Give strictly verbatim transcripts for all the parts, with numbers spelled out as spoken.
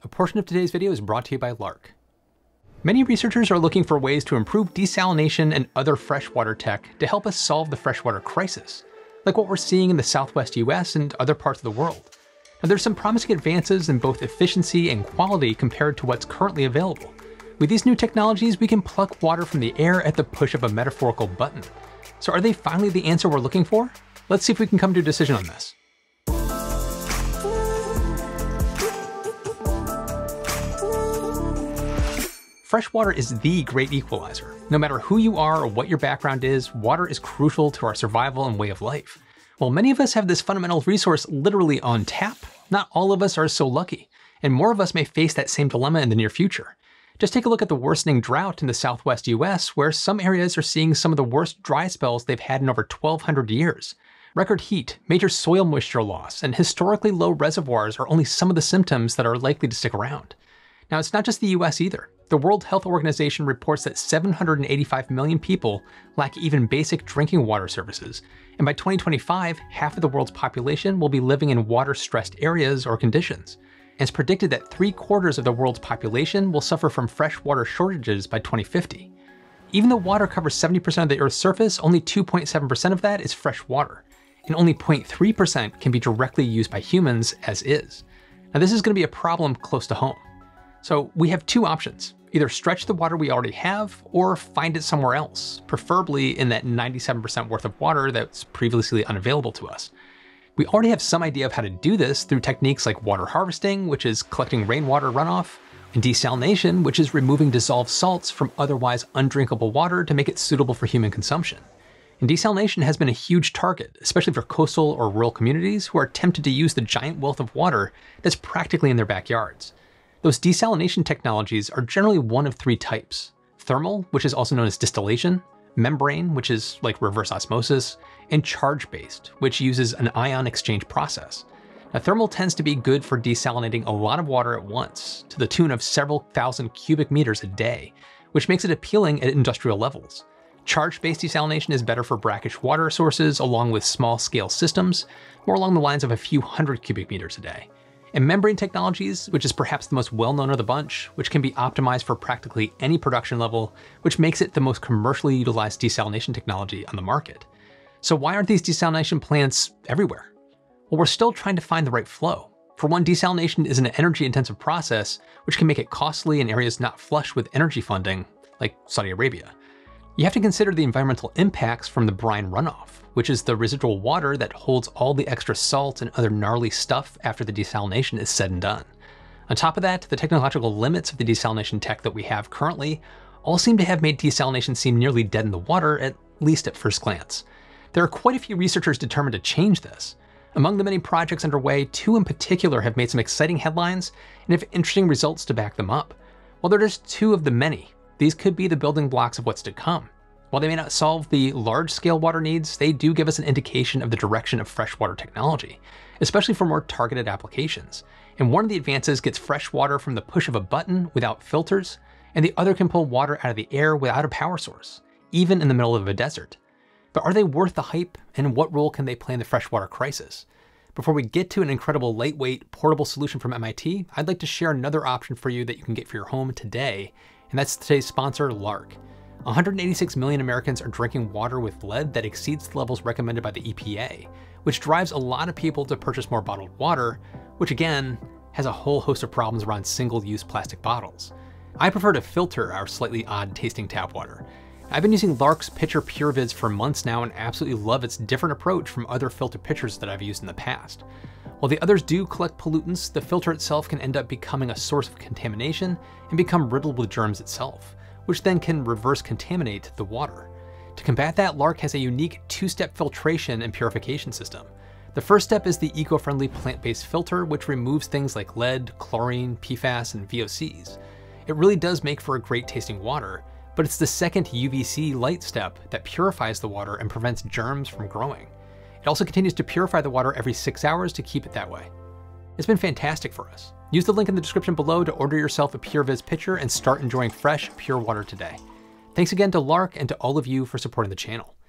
A portion of today's video is brought to you by Lark. Many researchers are looking for ways to improve desalination and other freshwater tech to help us solve the freshwater crisis, like what we're seeing in the Southwest U S and other parts of the world. Now, there's some promising advances in both efficiency and quality compared to what's currently available. With these new technologies, we can pluck water from the air at the push of a metaphorical button. So are they finally the answer we're looking for? Let's see if we can come to a decision on this. Freshwater is the great equalizer. No matter who you are or what your background is, water is crucial to our survival and way of life. While many of us have this fundamental resource literally on tap, not all of us are so lucky, and more of us may face that same dilemma in the near future. Just take a look at the worsening drought in the Southwest U S, where some areas are seeing some of the worst dry spells they've had in over twelve hundred years. Record heat, major soil moisture loss, and historically low reservoirs are only some of the symptoms that are likely to stick around. Now, it's not just the U S either. The World Health Organization reports that seven hundred eighty-five million people lack even basic drinking water services, and by twenty twenty-five, half of the world's population will be living in water-stressed areas or conditions. And it's predicted that three quarters of the world's population will suffer from freshwater shortages by twenty fifty. Even though water covers seventy percent of the Earth's surface, only two point seven percent of that is fresh water, and only zero point three percent can be directly used by humans as is. Now, this is going to be a problem close to home. So we have two options: either stretch the water we already have or find it somewhere else, preferably in that ninety-seven percent worth of water that's previously unavailable to us. We already have some idea of how to do this through techniques like water harvesting, which is collecting rainwater runoff, and desalination, which is removing dissolved salts from otherwise undrinkable water to make it suitable for human consumption. And desalination has been a huge target, especially for coastal or rural communities who are tempted to use the giant wealth of water that's practically in their backyards. Those desalination technologies are generally one of three types: thermal, which is also known as distillation; membrane, which is like reverse osmosis; and charge-based, which uses an ion exchange process. Now, thermal tends to be good for desalinating a lot of water at once, to the tune of several thousand cubic meters a day, which makes it appealing at industrial levels. Charge-based desalination is better for brackish water sources along with small-scale systems, more along the lines of a few hundred cubic meters a day. And membrane technologies, which is perhaps the most well-known of the bunch, which can be optimized for practically any production level, which makes it the most commercially utilized desalination technology on the market. So why aren't these desalination plants everywhere? Well, we're still trying to find the right flow. For one, desalination is an energy-intensive process, which can make it costly in areas not flush with energy funding, like Saudi Arabia. You have to consider the environmental impacts from the brine runoff, which is the residual water that holds all the extra salt and other gnarly stuff after the desalination is said and done. On top of that, the technological limits of the desalination tech that we have currently all seem to have made desalination seem nearly dead in the water, at least at first glance. There are quite a few researchers determined to change this. Among the many projects underway, two in particular have made some exciting headlines and have interesting results to back them up. While they're just two of the many, these could be the building blocks of what's to come. While they may not solve the large-scale water needs, they do give us an indication of the direction of freshwater technology, especially for more targeted applications. And one of the advances gets fresh water from the push of a button without filters, and the other can pull water out of the air without a power source, even in the middle of a desert. But are they worth the hype, and what role can they play in the freshwater crisis? Before we get to an incredible lightweight, portable solution from M I T, I'd like to share another option for you that you can get for your home today, and that's today's sponsor, Lark. one hundred eighty-six million Americans are drinking water with lead that exceeds the levels recommended by the E P A, which drives a lot of people to purchase more bottled water, which again, has a whole host of problems around single-use plastic bottles. I prefer to filter our slightly odd-tasting tap water. I've been using Lark's Pitcher PureVids for months now and absolutely love its different approach from other filter pitchers that I've used in the past. While the others do collect pollutants, the filter itself can end up becoming a source of contamination and become riddled with germs itself, which then can reverse contaminate the water. To combat that, Lark has a unique two-step filtration and purification system. The first step is the eco-friendly plant-based filter, which removes things like lead, chlorine, P FAS, and V O Cs. It really does make for a great tasting water, but it's the second U V C light step that purifies the water and prevents germs from growing. It also continues to purify the water every six hours to keep it that way. It's been fantastic for us. Use the link in the description below to order yourself a PureViz pitcher and start enjoying fresh, pure water today. Thanks again to Lark and to all of you for supporting the channel.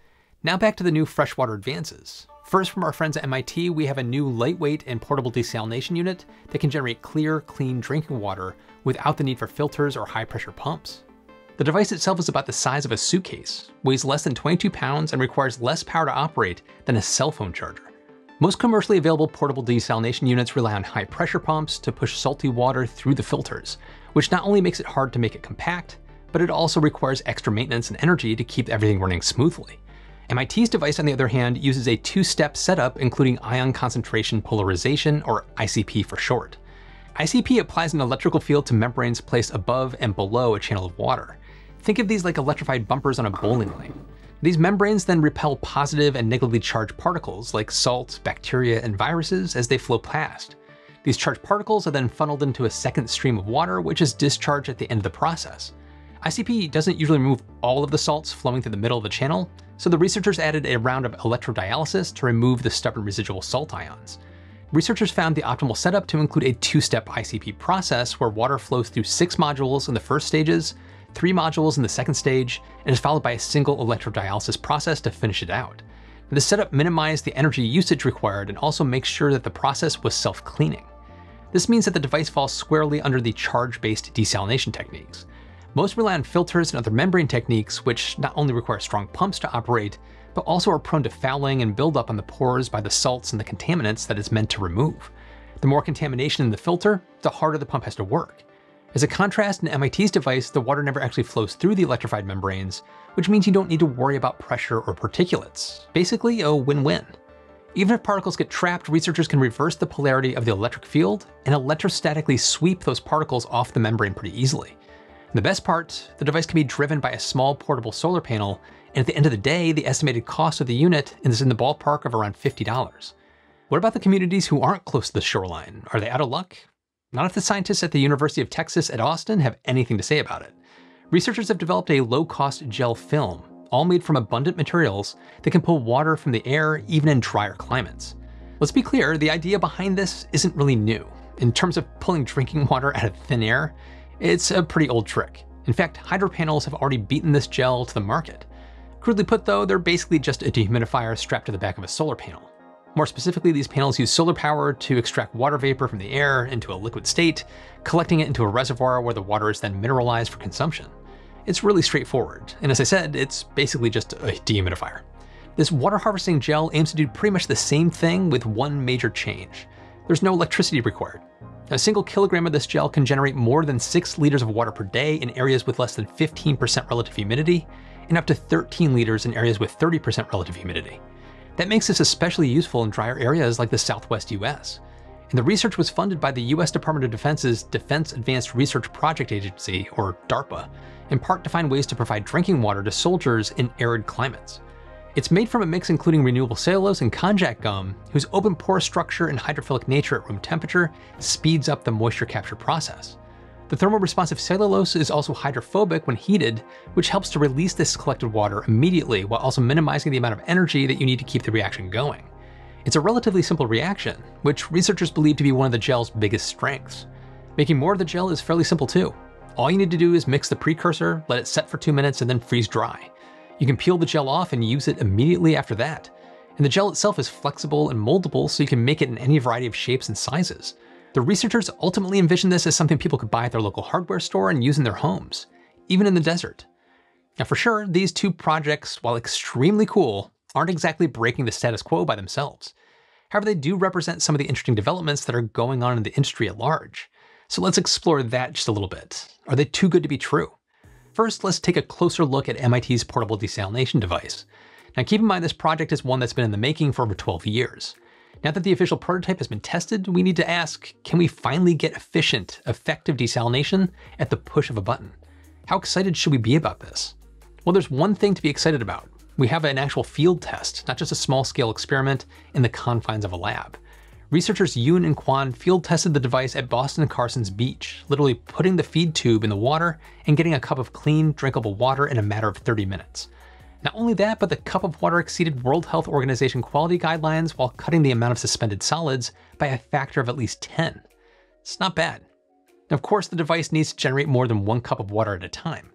Now back to the new freshwater advances. First, from our friends at M I T, we have a new lightweight and portable desalination unit that can generate clear, clean drinking water without the need for filters or high-pressure pumps. The device itself is about the size of a suitcase, weighs less than twenty-two pounds, and requires less power to operate than a cell phone charger. Most commercially available portable desalination units rely on high-pressure pumps to push salty water through the filters, which not only makes it hard to make it compact, but it also requires extra maintenance and energy to keep everything running smoothly. M I T's device, on the other hand, uses a two-step setup including ion concentration polarization, or I C P for short. I C P applies an electrical field to membranes placed above and below a channel of water. Think of these like electrified bumpers on a bowling lane. These membranes then repel positive and negatively charged particles like salt, bacteria, and viruses as they flow past. These charged particles are then funneled into a second stream of water, which is discharged at the end of the process. I C P doesn't usually remove all of the salts flowing through the middle of the channel, so the researchers added a round of electrodialysis to remove the stubborn residual salt ions. Researchers found the optimal setup to include a two-step I C P process where water flows through six modules in the first stages, three modules in the second stage, and is followed by a single electrodialysis process to finish it out. The setup minimized the energy usage required and also makes sure that the process was self-cleaning. This means that the device falls squarely under the charge-based desalination techniques. Most rely on filters and other membrane techniques, which not only require strong pumps to operate, but also are prone to fouling and buildup on the pores by the salts and the contaminants that it's meant to remove. The more contamination in the filter, the harder the pump has to work. As a contrast, in M I T's device, the water never actually flows through the electrified membranes, which means you don't need to worry about pressure or particulates. Basically, a win-win. Even if particles get trapped, researchers can reverse the polarity of the electric field and electrostatically sweep those particles off the membrane pretty easily. And the best part, the device can be driven by a small portable solar panel, and at the end of the day, the estimated cost of the unit is in the ballpark of around fifty dollars. What about the communities who aren't close to the shoreline? Are they out of luck? Not if the scientists at the University of Texas at Austin have anything to say about it. Researchers have developed a low-cost gel film, all made from abundant materials that can pull water from the air even in drier climates. Let's be clear, the idea behind this isn't really new. In terms of pulling drinking water out of thin air, it's a pretty old trick. In fact, hydro panels have already beaten this gel to the market. Crudely put though, they're basically just a dehumidifier strapped to the back of a solar panel. More specifically, these panels use solar power to extract water vapor from the air into a liquid state, collecting it into a reservoir where the water is then mineralized for consumption. It's really straightforward, and as I said, it's basically just a dehumidifier. This water harvesting gel aims to do pretty much the same thing with one major change. There's no electricity required. A single kilogram of this gel can generate more than six liters of water per day in areas with less than fifteen percent relative humidity, and up to thirteen liters in areas with thirty percent relative humidity. That makes this especially useful in drier areas like the Southwest U S. And the research was funded by the U S Department of Defense's Defense Advanced Research Project Agency, or DARPA, in part to find ways to provide drinking water to soldiers in arid climates. It's made from a mix including renewable cellulose and konjac gum, whose open pore structure and hydrophilic nature at room temperature speeds up the moisture capture process. The thermoresponsive cellulose is also hydrophobic when heated, which helps to release this collected water immediately while also minimizing the amount of energy that you need to keep the reaction going. It's a relatively simple reaction, which researchers believe to be one of the gel's biggest strengths. Making more of the gel is fairly simple too. All you need to do is mix the precursor, let it set for two minutes, and then freeze dry. You can peel the gel off and use it immediately after that. And the gel itself is flexible and moldable, so you can make it in any variety of shapes and sizes. The researchers ultimately envisioned this as something people could buy at their local hardware store and use in their homes, even in the desert. Now for sure, these two projects, while extremely cool, aren't exactly breaking the status quo by themselves. However, they do represent some of the interesting developments that are going on in the industry at large. So let's explore that just a little bit. Are they too good to be true? First, let's take a closer look at M I T's portable desalination device. Now keep in mind this project is one that's been in the making for over twelve years. Now that the official prototype has been tested, we need to ask, can we finally get efficient, effective desalination at the push of a button? How excited should we be about this? Well, there's one thing to be excited about. We have an actual field test, not just a small-scale experiment in the confines of a lab. Researchers Yoon and Kwan field tested the device at Boston Carson's beach, literally putting the feed tube in the water and getting a cup of clean, drinkable water in a matter of thirty minutes. Not only that, but the cup of water exceeded World Health Organization quality guidelines while cutting the amount of suspended solids by a factor of at least ten. It's not bad. Of course, the device needs to generate more than one cup of water at a time.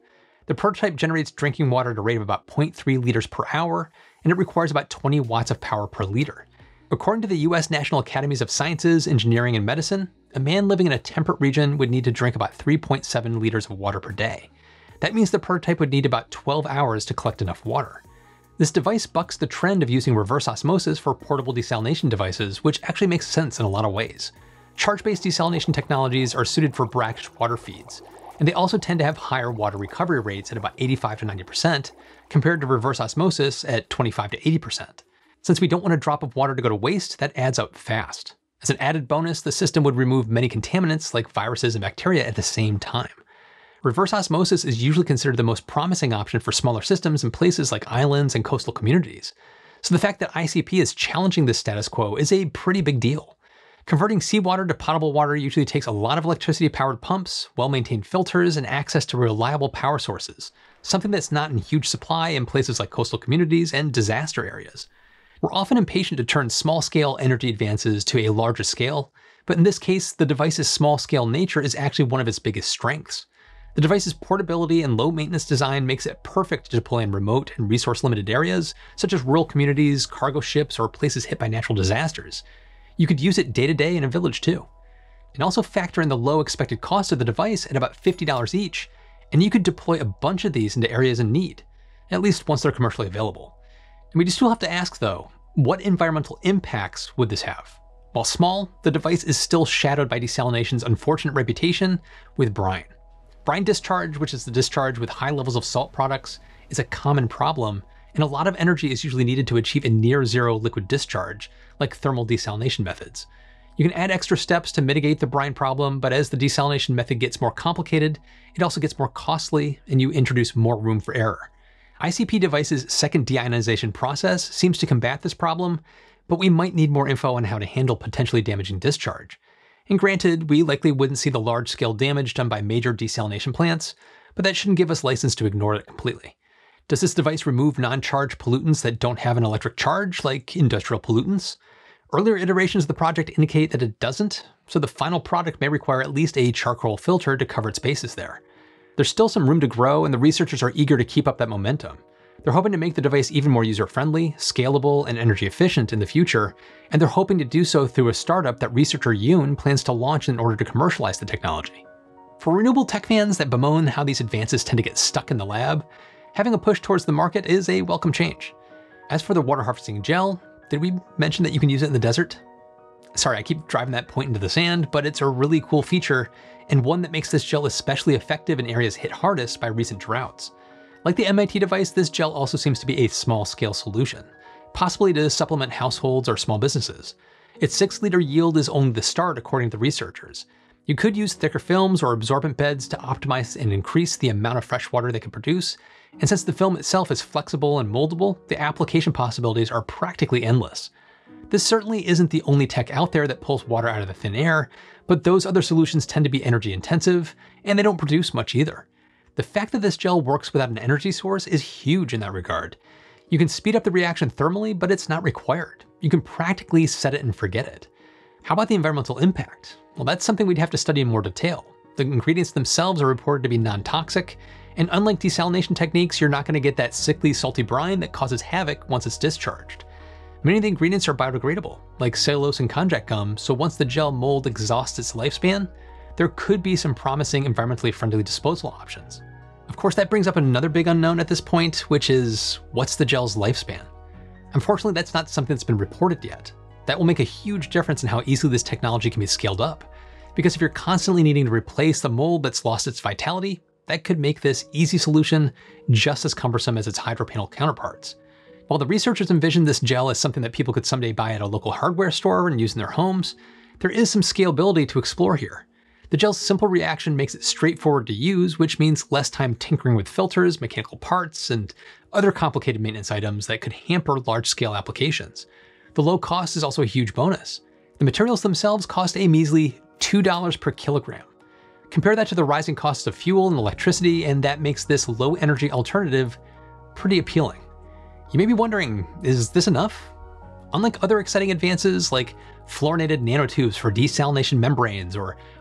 The prototype generates drinking water at a rate of about zero point three liters per hour, and it requires about twenty watts of power per liter. According to the U S National Academies of Sciences, Engineering, and Medicine, a man living in a temperate region would need to drink about three point seven liters of water per day. That means the prototype would need about twelve hours to collect enough water. This device bucks the trend of using reverse osmosis for portable desalination devices, which actually makes sense in a lot of ways. Charge-based desalination technologies are suited for brackish water feeds, and they also tend to have higher water recovery rates at about eighty-five to ninety percent, compared to reverse osmosis at twenty-five to eighty percent. Since we don't want a drop of water to go to waste, that adds up fast. As an added bonus, the system would remove many contaminants like viruses and bacteria at the same time. Reverse osmosis is usually considered the most promising option for smaller systems in places like islands and coastal communities. So the fact that I C P is challenging this status quo is a pretty big deal. Converting seawater to potable water usually takes a lot of electricity-powered pumps, well-maintained filters, and access to reliable power sources, something that's not in huge supply in places like coastal communities and disaster areas. We're often impatient to turn small-scale energy advances to a larger scale, but in this case, the device's small-scale nature is actually one of its biggest strengths. The device's portability and low-maintenance design makes it perfect to deploy in remote and resource-limited areas, such as rural communities, cargo ships, or places hit by natural disasters. You could use it day-to-day in a village too. And also factor in the low expected cost of the device at about fifty dollars each, and you could deploy a bunch of these into areas in need, at least once they're commercially available. And we still have to ask though, what environmental impacts would this have? While small, the device is still shadowed by desalination's unfortunate reputation with brine. Brine discharge, which is the discharge with high levels of salt products, is a common problem, and a lot of energy is usually needed to achieve a near zero liquid discharge, like thermal desalination methods. You can add extra steps to mitigate the brine problem, but as the desalination method gets more complicated, it also gets more costly, and you introduce more room for error. I C P device's second deionization process seems to combat this problem, but we might need more info on how to handle potentially damaging discharge. And granted, we likely wouldn't see the large-scale damage done by major desalination plants, but that shouldn't give us license to ignore it completely. Does this device remove non-charged pollutants that don't have an electric charge, like industrial pollutants? Earlier iterations of the project indicate that it doesn't, so the final product may require at least a charcoal filter to cover its bases there. There's still some room to grow, and the researchers are eager to keep up that momentum. They're hoping to make the device even more user-friendly, scalable, and energy efficient in the future, and they're hoping to do so through a startup that researcher Yoon plans to launch in order to commercialize the technology. For renewable tech fans that bemoan how these advances tend to get stuck in the lab, having a push towards the market is a welcome change. As for the water harvesting gel, did we mention that you can use it in the desert? Sorry, I keep driving that point into the sand, but it's a really cool feature, and one that makes this gel especially effective in areas hit hardest by recent droughts. Like the M I T device, this gel also seems to be a small-scale solution, possibly to supplement households or small businesses. Its six liter yield is only the start, according to the researchers. You could use thicker films or absorbent beds to optimize and increase the amount of fresh water they can produce, and since the film itself is flexible and moldable, the application possibilities are practically endless. This certainly isn't the only tech out there that pulls water out of the thin air, but those other solutions tend to be energy intensive, and they don't produce much either. The fact that this gel works without an energy source is huge in that regard. You can speed up the reaction thermally, but it's not required. You can practically set it and forget it. How about the environmental impact? Well, that's something we'd have to study in more detail. The ingredients themselves are reported to be non-toxic, and unlike desalination techniques, you're not going to get that sickly, salty brine that causes havoc once it's discharged. Many of the ingredients are biodegradable, like cellulose and konjac gum, so once the gel mold exhausts its lifespan, there could be some promising environmentally friendly disposal options. Of course, that brings up another big unknown at this point, which is, what's the gel's lifespan? Unfortunately, that's not something that's been reported yet. That will make a huge difference in how easily this technology can be scaled up, because if you're constantly needing to replace the mold that's lost its vitality, that could make this easy solution just as cumbersome as its hydro panel counterparts. While the researchers envision this gel as something that people could someday buy at a local hardware store and use in their homes, there is some scalability to explore here. The gel's simple reaction makes it straightforward to use, which means less time tinkering with filters, mechanical parts, and other complicated maintenance items that could hamper large-scale applications. The low cost is also a huge bonus. The materials themselves cost a measly two dollars per kilogram. Compare that to the rising costs of fuel and electricity, and that makes this low-energy alternative pretty appealing. You may be wondering, is this enough? Unlike other exciting advances like fluorinated nanotubes for desalination membranes or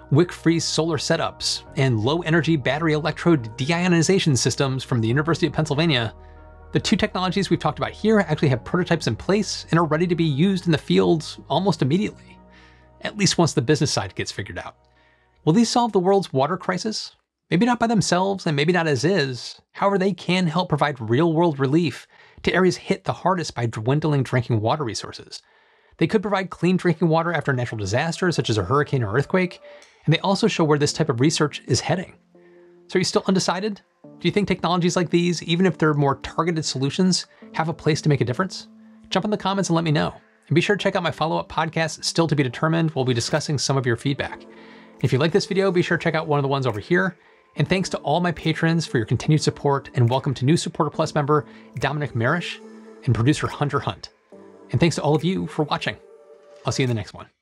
wick-free solar setups, and low-energy battery electrode deionization systems from the University of Pennsylvania. The two technologies we've talked about here actually have prototypes in place and are ready to be used in the field almost immediately, at least once the business side gets figured out. Will these solve the world's water crisis? Maybe not by themselves and maybe not as is. However, they can help provide real-world relief to areas hit the hardest by dwindling drinking water resources. They could provide clean drinking water after natural disasters such as a hurricane or earthquake, and they also show where this type of research is heading. So are you still undecided? Do you think technologies like these, even if they're more targeted solutions, have a place to make a difference? Jump in the comments and let me know. And be sure to check out my follow-up podcast, Still to be Determined. We'll be discussing some of your feedback. If you like this video, be sure to check out one of the ones over here. And thanks to all my patrons for your continued support, and welcome to new Supporter Plus member Dominic Marish and producer Hunter Hunt. And thanks to all of you for watching. I'll see you in the next one.